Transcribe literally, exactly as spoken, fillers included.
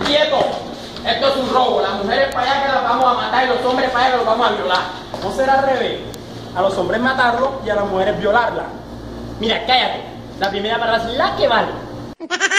¡Quieto! Esto es un robo. Las mujeres para allá que las vamos a matar y los hombres para allá que los vamos a violar. No será al revés. A los hombres matarlos y a las mujeres violarlas. Mira, cállate. La primera palabra es la que vale.